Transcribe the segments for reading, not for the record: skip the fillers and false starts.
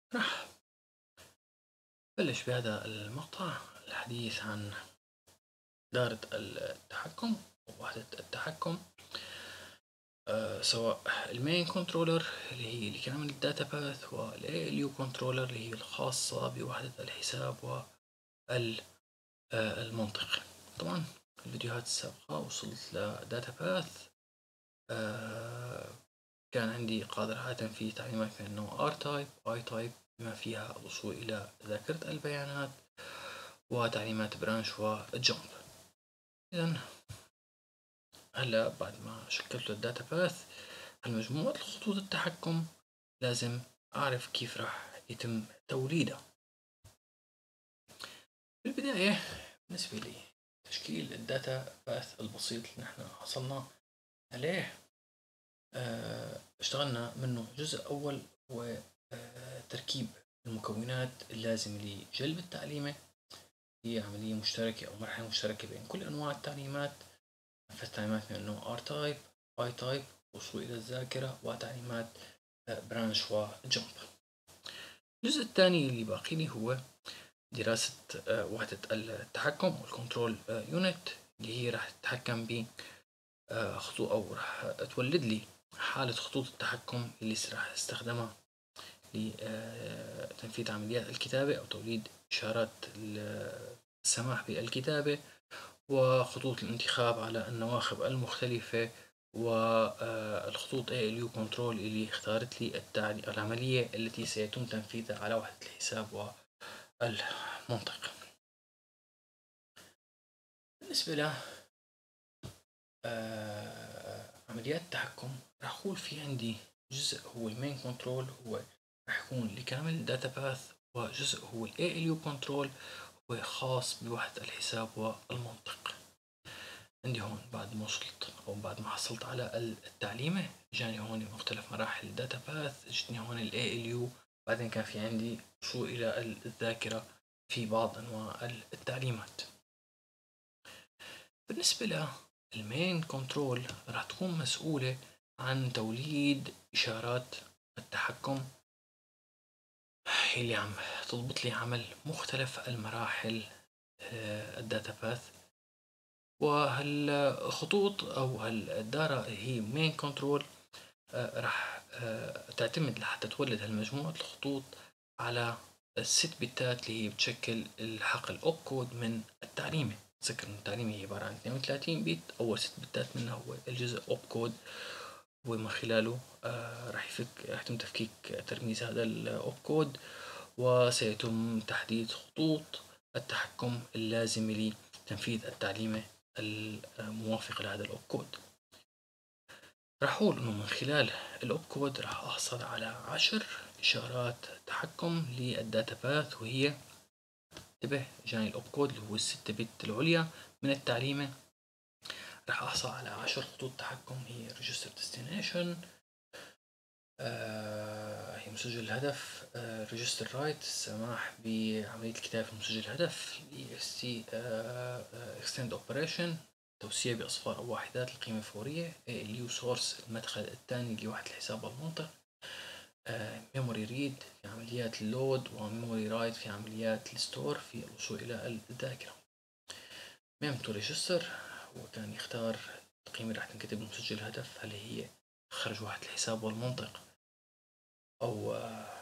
راح بلش بهذا المقطع الحديث عن دائرة التحكم ووحدة التحكم، سواء المين كنترولر اللي هي اللي كامل الداتا باث، والاي ال يو كنترولر اللي هي الخاصة بوحدة الحساب والمنطق. طبعا الفيديوهات السابقة وصلت لداتا باث، كان عندي قادر في تعليمات من النوع R type I type بما فيها الوصول إلى ذاكرة البيانات وتعليمات برانش وجمب. إذا هلا بعد ما شكلت الداتا باث المجموعة خطوط التحكم لازم أعرف كيف راح يتم توليدها. في البداية بالنسبة لي تشكيل الداتا باث البسيط اللي نحن حصلنا عليه، اشتغلنا منه جزء أول هو تركيب المكونات اللازمة لجلب التعليمة. هي عملية مشتركة أو مرحلة مشتركة بين كل أنواع التعليمات، نفذ تعليمات من النوع R type I type، وصول إلى الذاكرة، وتعليمات برانش وجمب. الجزء الثاني اللي باقي لي هو دراسة وحدة التحكم والكنترول يونت، اللي هي راح تتحكم ب خطوط أو راح تولد لي حالة خطوط التحكم اللي راح استخدمها لتنفيذ عمليات الكتابة أو توليد إشارات السماح بالكتابة وخطوط الانتخاب على النواخب المختلفة والخطوط ALU كنترول اللي اختارت لي العملية التي سيتم تنفيذها على وحدة الحساب والمنطق. بالنسبة ل عمليات التحكم راح أقول في عندي جزء هو المين كنترول، هو راح يكون لكامل الداتا باث، وجزء هو ال ALU كنترول هو خاص بوحدة الحساب والمنطق. عندي هون بعد ما وصلت أو بعد ما حصلت على التعليمة جاني هون مختلف مراحل الداتا باث، جتني هون ال ALU، بعدين كان في عندي وصول إلى الذاكرة في بعض أنواع التعليمات. بالنسبة للمين كنترول راح تكون مسؤولة عن توليد إشارات التحكم اللي عم تضبط لي عمل مختلف المراحل الداتا باث. وهالخطوط أو هالدارة هي مين كنترول راح تعتمد لحتى تولد هالمجموعة الخطوط على الست بتات اللي هي بتشكل الحقل أوبكود من التعليمة. تذكر ان التعليمة هي عبارة عن 32 بت، أول 6 بتات منها هو الجزء أوبكود، ومن خلاله راح يتم تفكيك ترميز هذا الأوبكود، وسيتم تحديد خطوط التحكم اللازمة لتنفيذ التعليمة الموافقة لهذا الأوبكود. راح أقول إنه من خلال الأوبكود راح أحصل على 10 إشارات تحكم للداتا باث، وهي انتبه جاني الأوبكود اللي هو الستة بت العليا من التعليمة. راح أحصل على 10 خطوط تحكم، هي Register Destination، هي مسجل الهدف، Register Write السماح بعملية الكتابة في مسجل الهدف، EXT Extend Operation توسيع بأصفار أو واحدات القيمة الفورية، ALU Source المدخل الثاني لوحدة الحساب والمنطق، Memory Read في عمليات اللود، وMemory Write في عمليات الستور في الوصول إلى الذاكرة. Mem to Register هو كان يختار القيمة اللي راح تنكتب بمسجل الهدف، هل هي خرج وحدة الحساب والمنطق أو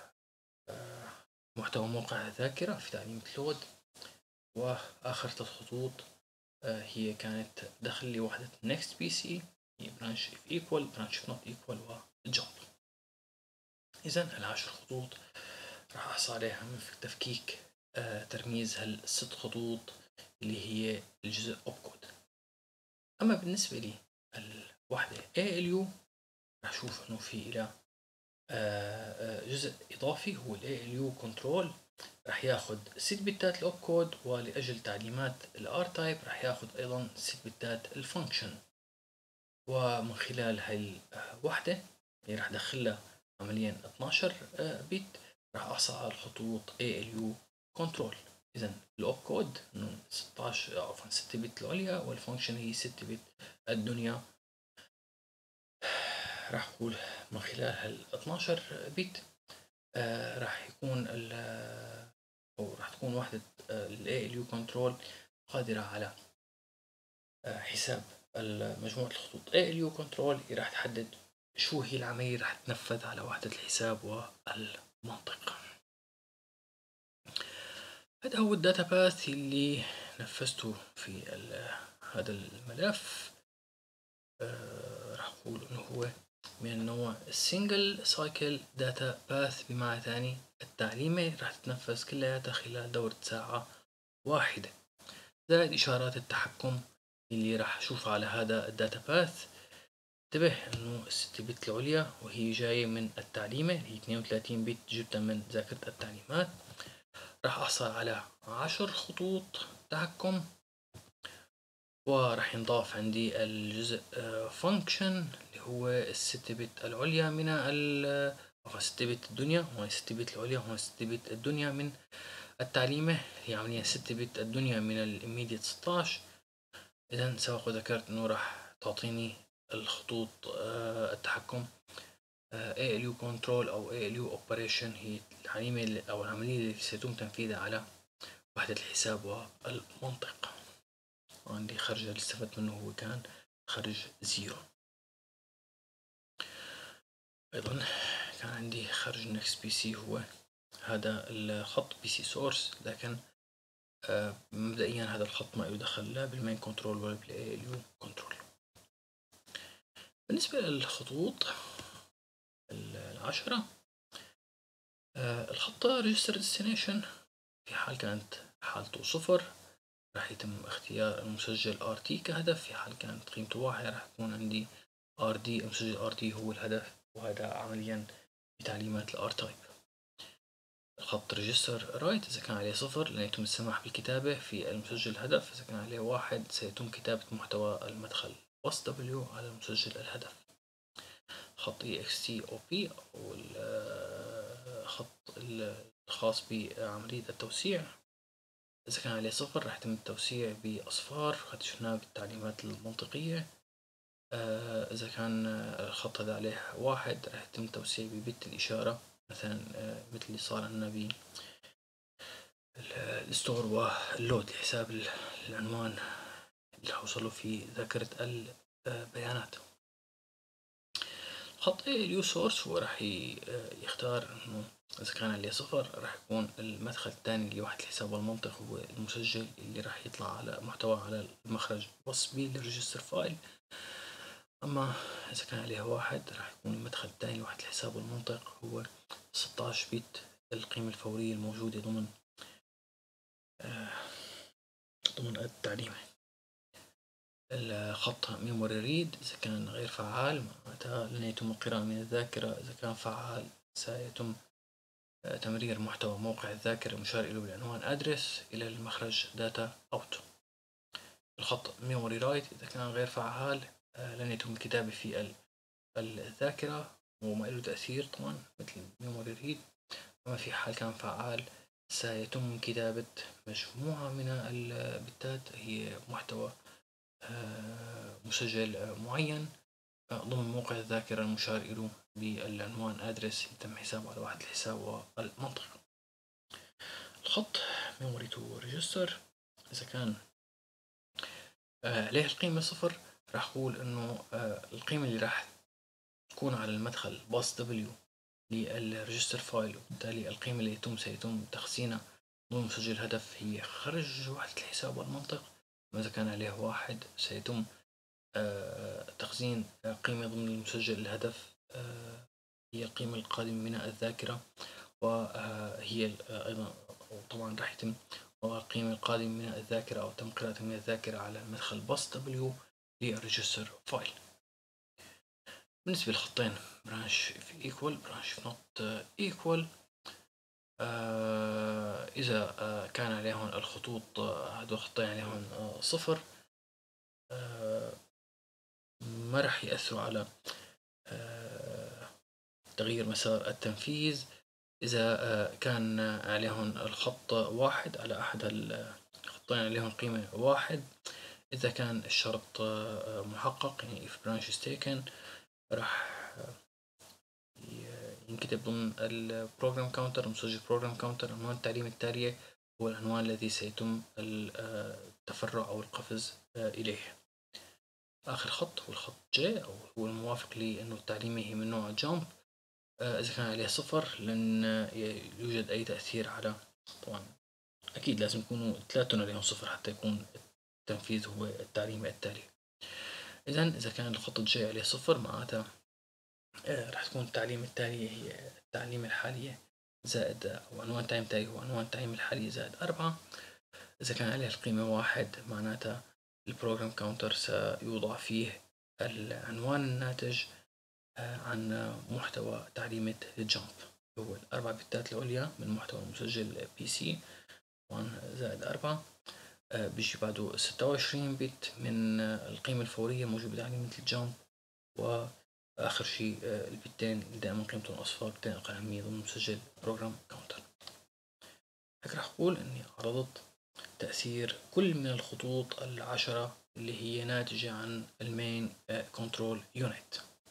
محتوى موقع الذاكرة في تعليمة اللود. وآخر 3 خطوط هي كانت دخل لوحدة next PC، هي branch if equal branch if not equal وjump. إذن 10 خطوط راح أحصل عليها من تفكيك ترميز هالست خطوط اللي هي الجزء أوبكود. أما بالنسبة لي الوحدة ALU راح أشوف إنه في إلى جزء إضافي هو ال ALU كنترول، راح ياخد 6 بتات الأوبكود، ولأجل تعليمات الار تايب راح ياخد أيضا 6 بتات الفانكشن. ومن خلال هاي الوحدة اللي راح دخلها عمليا 12 بت راح أحصل على الخطوط ALU كنترول. إذا الأوبكود إنه 16 عفوا 6 بت العليا، والفانكشن هي 6 بت الدنيا. راح أقول من خلال هال 12 بت راح يكون أو راح تكون وحدة ال ALU control قادرة على حساب مجموعة الخطوط. ALU control راح تحدد شو هي العملية اللي راح تنفذ على وحدة الحساب والمنطق. هذا هو الداتا باث اللي نفذته في هذا الملف. راح أقول إنه هو من النوع single cycle data path، بمعنى ثاني التعليمة راح تتنفذ كلها خلال دورة ساعة واحدة، زائد إشارات التحكم اللي راح أشوفها على هذا الداتا باث. انتبه إنه ال6 بت العليا وهي جاية من التعليمة، هي 32 بت جبتها من ذاكرة التعليمات. راح أحصل على 10 خطوط تحكم، وراح ينضاف عندي الجزء function اللي هو ال6 بت العليا من 6 بت الدنيا، وهي 6 بت العليا، وهي 6 بت الدنيا من التعليمة، هي عملية 6 بت الدنيا من الإميديت 16. إذا سبق وذكرت إنه راح تعطيني الخطوط التحكم ALU control أو ALU operation، هي العملية أو العملية اللي سيتم تنفيذها على وحدة الحساب والمنطق. وعندي خرج اللي استفدت منه هو كان خرج 0. أيضا كان عندي خرج next PC هو هذا الخط PC source، لكن مبدئيا هذا الخط ما له دخل لا بالمين كنترول ولا بالALU كنترول. بالنسبة للخطوط 10، الخط register destination في حال كانت حالته 0 راح يتم اختيار المسجل RT كهدف، في حال كانت قيمته 1 راح يكون عندي RD، المسجل RD هو الهدف، وهذا عمليا بتعليمات ال R-type. الخط register write إذا كان عليه 0 لن يتم السماح بالكتابة في المسجل الهدف، إذا كان عليه 1 سيتم كتابة محتوى المدخل bus W على المسجل الهدف. خط EXT-OP أو الخط الخاص بعملية التوسيع، إذا كان عليه 0 راح يتم التوسيع بأصفار، قد شفناه بالتعليمات المنطقية. إذا كان الخط هذا عليه 1 راح يتم التوسيع ببت الإشارة، مثلا مثل اللي صار لنا بالستور واللود لحساب العنوان اللي حوصله في ذاكرة البيانات. خط ALU source هو راح يختار إنه إذا كان عليه 0 راح يكون المدخل الثاني لوحدة الحساب والمنطق هو المسجل اللي راح يطلع على محتوى على المخرج بس للريجستر فايل. أما إذا كان عليه 1 راح يكون المدخل الثاني لوحدة الحساب والمنطق هو 16 بت القيمة الفورية الموجودة ضمن التعليمة. الخط memory read إذا كان غير فعال معناتها لن يتم القراءة من الذاكرة، إذا كان فعال سيتم تمرير محتوى موقع الذاكرة المشار إليه بالعنوان address إلى المخرج data out. الخط memory write إذا كان غير فعال لن يتم الكتابة في الذاكرة وما له تأثير طبعا مثل memory read. أما في حال كان فعال سيتم كتابة مجموعة من البتات هي محتوى مسجل معين ضمن موقع الذاكرة المشار إليه بالعنوان address يتم حسابه على وحدة الحساب والمنطق. الخط memory to register إذا كان عليه القيمة 0 راح أقول إنه القيمة اللي راح تكون على المدخل bus W للريجستر فايل، وبالتالي القيمة اللي سيتم تخزينها ضمن مسجل هدف هي خرج وحدة الحساب والمنطق. وإذا كان عليه 1 سيتم تخزين قيمة ضمن المسجل الهدف هي القيمة القادمة من الذاكرة، وهي أيضا طبعا راح يتم القيمة القادمة من الذاكرة أو تم قراءتها من الذاكرة على المدخل bus W للريجستر فايل. بالنسبة للخطين branch if equal branch if not equal، إذا كان عليهم الخطوط هذول الخطين عليهم 0 ما راح يأثروا على تغيير مسار التنفيذ. إذا كان عليهم الخط 1 على أحد الخطين عليهم قيمة 1، إذا كان الشرط محقق يعني if branch is taken راح تنكتب ضمن البروجرام كاونتر، مسجل بروجرام كاونتر. عنوان التعليم التالية هو العنوان الذي سيتم التفرع أو القفز إليه. آخر خط هو الخط J، أو هو الموافق لأنه التعليمة هي من نوع جامب. إذا كان عليه 0 لن يوجد أي تأثير على، طبعا أكيد لازم يكونوا ثلاثة عليهم 0 حتى يكون التنفيذ هو التعليمة التالية. إذا كان الخط J عليه 0 معناتها راح تكون التعليمة التالية هي التعليمة الحالية زائد، أو عنوان التعليم التالي هو عنوان التعليم الحالية زائد 4. إذا كان عليه القيمة 1 معناتها البروجرام كاونتر سيوضع فيه العنوان الناتج عن محتوى تعليمة الجامب، هو الأربع بتات العليا من محتوى المسجل PC 1 زائد 4. بيجي بعده 26 بت من القيمة الفورية موجودة بتعليمة الجامب، وآخر شيء البتين اللي دائما قيمتهم أصفار، بتين أقل أهمية ضمن مسجل بروجرام كاونتر. هيك راح أقول إني عرضت تأثير كل من الخطوط 10 اللي هي ناتجة عن المين كنترول يونت.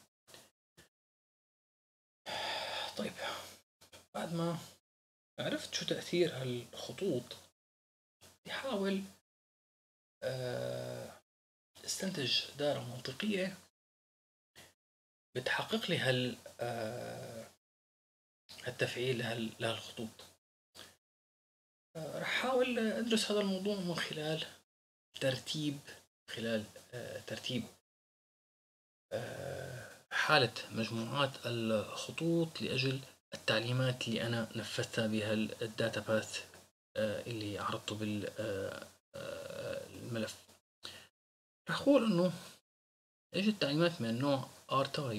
طيب، بعد ما عرفت شو تأثير هالخطوط، بحاول استنتج دائرة منطقية بتحقق لي هالتفعيل لهالخطوط. رح أحاول أدرس هذا الموضوع من خلال ترتيب حالة مجموعات الخطوط لأجل التعليمات اللي أنا نفذتها بها الداتا باث اللي عرضته بالملف. رح أقول إنه اجت تعليمات من النوع R type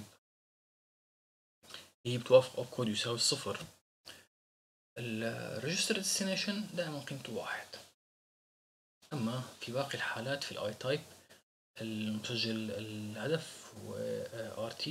هي بتوافق opcode يساوي 0. الريجستر ديستنيشن دائما قيمته 1. أما في باقي الحالات في الI type المسجل الهدف هو RT،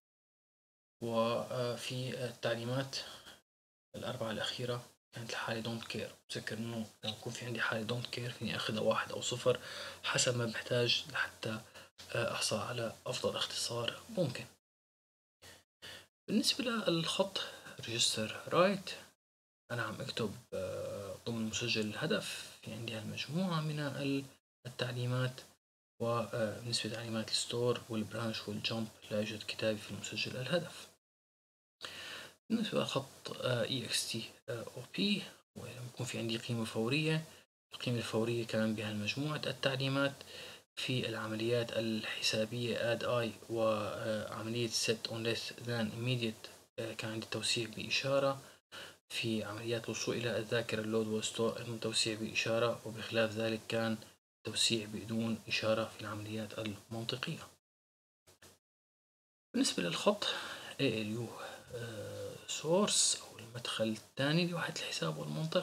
وفي التعليمات الأربعة الأخيرة كانت الحالة don't care. بتذكر إنه لو يكون في عندي حالة don't care فيني أخذها 1 أو 0 حسب ما بحتاج لحتى أحصل على أفضل اختصار ممكن. بالنسبة للخط register write، أنا عم أكتب ضمن مسجل الهدف في عندي هالمجموعة من التعليمات، وبالنسبة لتعليمات الستور والبرانش والجمب لا يوجد كتابي في المسجل الهدف. بالنسبة لخط EXT-OP، ولما يكون في عندي قيمة فورية، القيمة الفورية كان بها مجموعة التعليمات في العمليات الحسابية add I، وعملية set on less than immediate كان عندي توسيع بإشارة. في عمليات الوصول إلى الذاكرة اللود والستور توسيع بإشارة، وبخلاف ذلك كان توسيع بدون إشارة في العمليات المنطقية. بالنسبة للخط ALU source أو المدخل الثاني لوحدة الحساب والمنطق،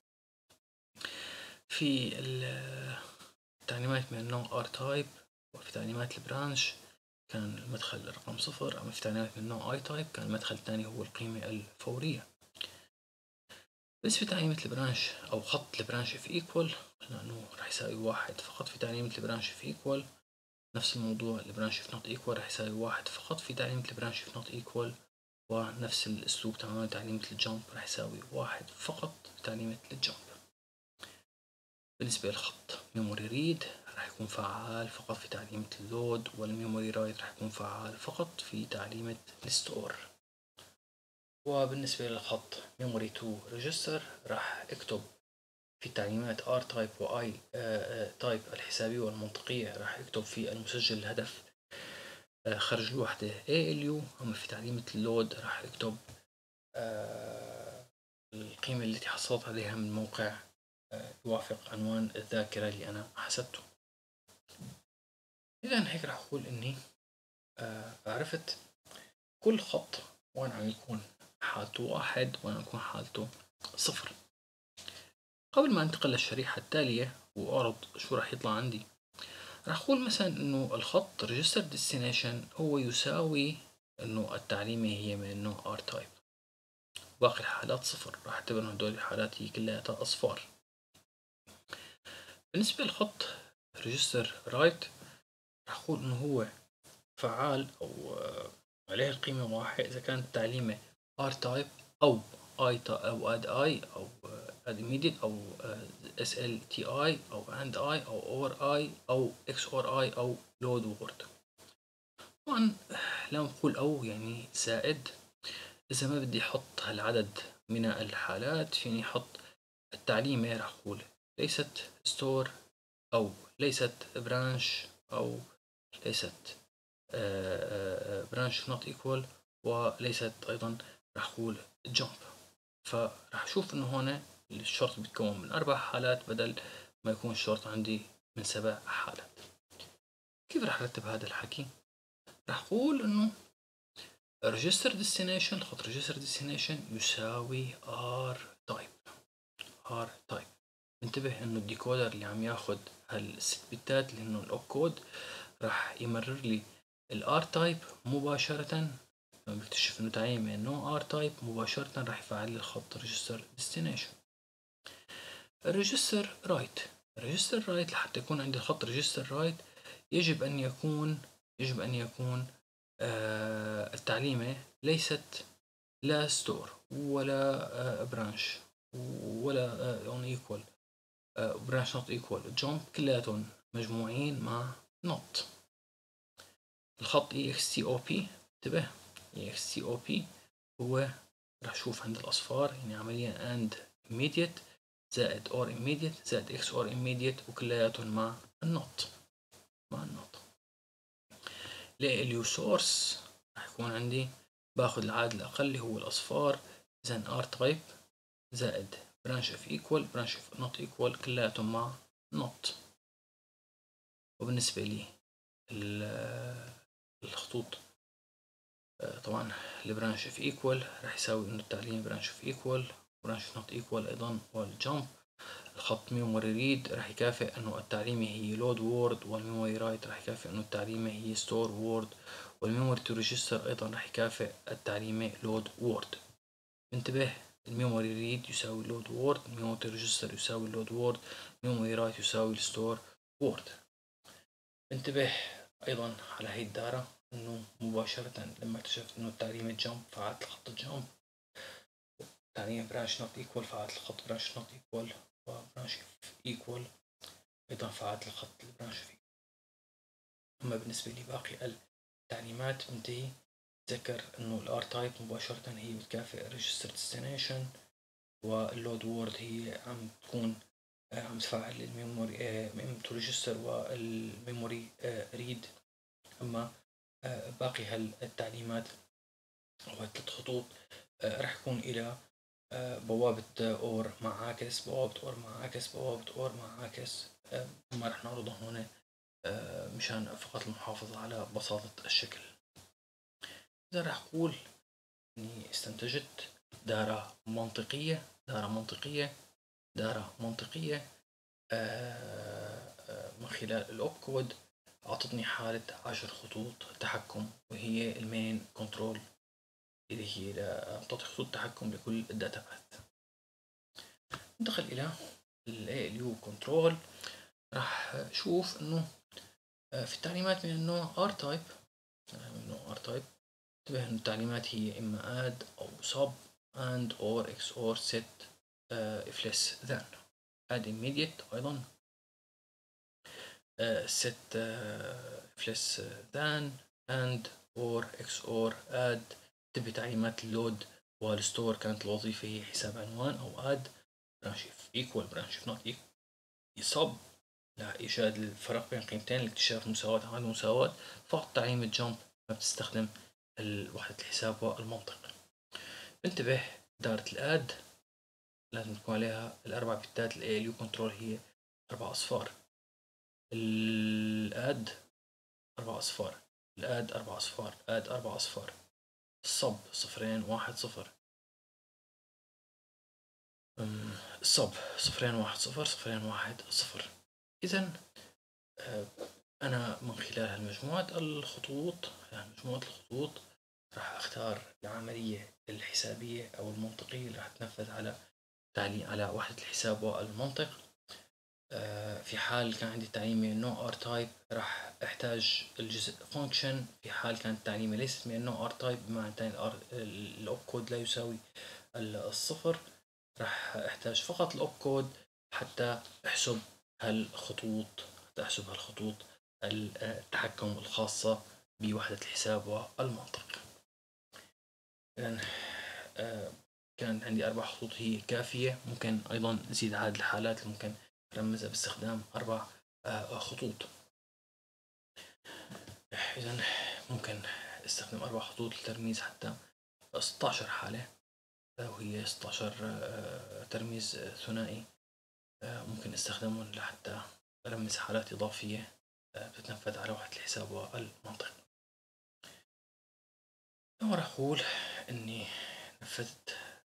في التعليمات من النوع R type وفي تعليمات البرانش كان المدخل رقم 0. أما في تعليمات من النوع I type كان المدخل الثاني هو القيمة الفورية. بالنسبة لتعليمة البرانش أو خط البرانش في equal، لأنه راح يساوي 1 فقط في تعليمة البرانش في equal. نفس الموضوع البرانش في not equal راح يساوي 1 فقط في تعليمة البرانش في not equal. ونفس الأسلوب تماما تعليمة الجمب راح يساوي 1 فقط في تعليمة الجمب. بالنسبة للخط memory read راح يكون فعال فقط في تعليمة اللود، والmemory write راح يكون فعال فقط في تعليمة الستور. وبالنسبة للخط memory to register راح اكتب في تعليمات R type و I type الحسابية والمنطقية راح اكتب في المسجل الهدف خرج الوحدة ALU. أما في تعليمة اللود راح اكتب القيمة التي حصلت عليها من موقع يوافق عنوان الذاكرة اللي أنا حسبته. إذن هيك راح أقول إني عرفت كل خط وين عم يكون حالته 1 وين عم يكون حالته 0. قبل ما انتقل للشريحة التالية وأعرض شو راح يطلع عندي، راح أقول مثلا إنه الخط register destination هو يساوي إنه التعليمة هي من النوع R type، باقي الحالات 0. راح أعتبر إنه هدول الحالات هي كلها أصفار. بالنسبة للخط register write راح أقول إنه هو فعال أو عليه القيمة 1 إذا كانت التعليمة R type أو أو add I أو add immediate أو SLTI أو AND I أو OR I أو XOR I أو load word. طبعا لما نقول أو يعني زائد، إذا ما بدي أحط هالعدد من الحالات فيني أحط التعليمة، راح أقول ليست store أو ليست branch أو ليست branch not equal وليست أيضا راح أقول jump. فراح أشوف إنه هون الشرط بيتكون من 4 حالات بدل ما يكون الشرط عندي من 7 حالات. كيف راح أرتب هذا الحكي؟ راح أقول إنه register destination، خط register destination يساوي r type. انتبه إنه الديكودر اللي عم ياخد هالست بتات اللي إنه الأوب كود راح يمرر لي الار تايب مباشرة. لما بيكتشف إنه تعيين إنه ار تايب مباشرة راح يفعل لي الخط register destination. الريجستر رايت لحتى يكون عندي الخط ريجستر رايت يجب أن يكون التعليمة ليست لا ستور ولا برانش ولا on equal برانش not equal jump، كلياتهم مجموعين مع not. الخط EXTOP، انتبه EXTOP هو راح اشوف عند الأصفار يعني عمليا and immediate زائد or immediate زائد x or immediate وكلياتهم مع النوت. لليو سورس راح يكون عندي باخذ العدد الأقل اللي هو الأصفار، إذا r type زائد branch of equal branch of not equal كلياتهم مع not. وبالنسبة لي الخطوط طبعا البرانش of equal راح يساوي إنه التعليم branch of equal branch of not equal أيضا والجump. الخط ميموري ريد راح يكافئ انه التعليمة هي لود وورد، والميموري رايت راح يكافئ انه التعليمة هي ستور وورد، والميموري تو ريجستر ايضا راح يكافئ التعليمة لود وورد. انتبه الميموري ريد يساوي لود وورد، الميموري تو ريجستر يساوي لود وورد، الميموري رايت يساوي الستور وورد. انتبه ايضا على هي الدارة انه مباشرة لما اكتشفت انه التعليمة جمب فعلت الخط الجمب، تعليم برانش نوت ايكوال فعلت الخط برانش نوت ايكوال، وبرانش ايكوال ايضا فعلت الخط البرانش فيه. اما بالنسبة لباقي التعليمات بنتهي تذكر انه الار تايب مباشرة هي بتكافئ register destination، واللود وورد هي عم تكون عم تفعل الميموري تو ريجستر والميموري ريد. اما باقي هالتعليمات او هالثلاث خطوط راح يكون الى بوابة اور مع عاكس، بوابة اور مع عاكس، بوابة اور مع عاكس. ما راح نعرضه هنا مشان فقط المحافظة على بساطة الشكل. إذا راح أقول إني استنتجت دارة منطقية من خلال الأوب كود أعطتني حالة 10 خطوط تحكم، وهي المين كنترول اللي هي تعطي خطوط تحكم لكل الداتا باث. ننتقل إلى ال ALU كنترول. راح شوف إنه في التعليمات من النوع R type، انتبه إن التعليمات هي إما add أو sub and or XOR set if less than. add immediate أيضا set if less than and or XOR add. تبي تعليمات اللود والستور كانت الوظيفة هي حساب عنوان، أو add branch if equal branch if not equal sub لإيجاد الفرق بين قيمتين لاكتشاف مساواة أو عدم مساواة. فقط تعليم الجمب ما بتستخدم وحدة الحساب والمنطق. انتبه دارة الاد لازم تكون عليها الأربع بتات ال ALU كنترول هي 4 أصفار. الاد 4 أصفار، الاد 4 أصفار، اد 4 أصفار. الصب 0 1 0، الصب 0 1 0 0 1 0. إذا أنا من خلال هالمجموعة الخطوط راح أختار العملية الحسابية أو المنطقية اللي راح تنفذ على وحدة الحساب والمنطق. في حال كان عندي تعليمي نوع ار تايب راح احتاج الجزء فانكشن. في حال كانت تعليمي ليست من نوع ار تايب بمعنى الاوب كود لا يساوي الصفر، راح احتاج فقط الاوب كود حتى احسب هالخطوط التحكم الخاصة بوحدة الحساب والمنطق. إذن كانت عندي 4 خطوط هي كافية. ممكن أيضا نزيد هذه الحالات، ممكن نرمزها باستخدام 4 خطوط. إذن ممكن استخدم 4 خطوط لترميز حتى 16 حالة، وهي 16 ترميز ثنائي ممكن استخدمهم لحتى أرمز حالات إضافية بتتنفذ على وحدة الحساب والمنطق. راح أقول إني نفذت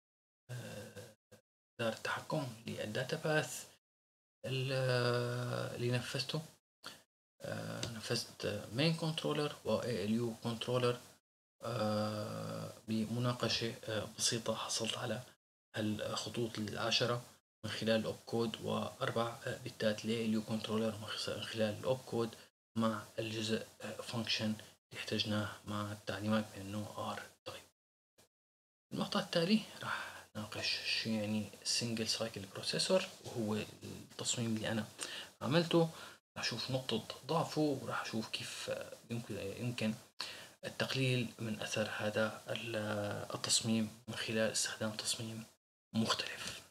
دار التحكم للداتا باث اللي نفذته. نفذت مين كنترولر و ALU كنترولر بمناقشة بسيطة. حصلت على الخطوط 10 من خلال الأوب كود، و4 بتات ل ALU كنترولر من خلال الأوب كود مع الجزء فانكشن اللي احتاجناه مع التعليمات من النوع R. طيب، المقطع التالي راح ناقش شو يعني سنجل سايكل بروسيسور، وهو التصميم اللي أنا عملته. راح أشوف نقطة ضعفه، وراح أشوف كيف يمكن التقليل من أثر هذا التصميم من خلال استخدام تصميم مختلف.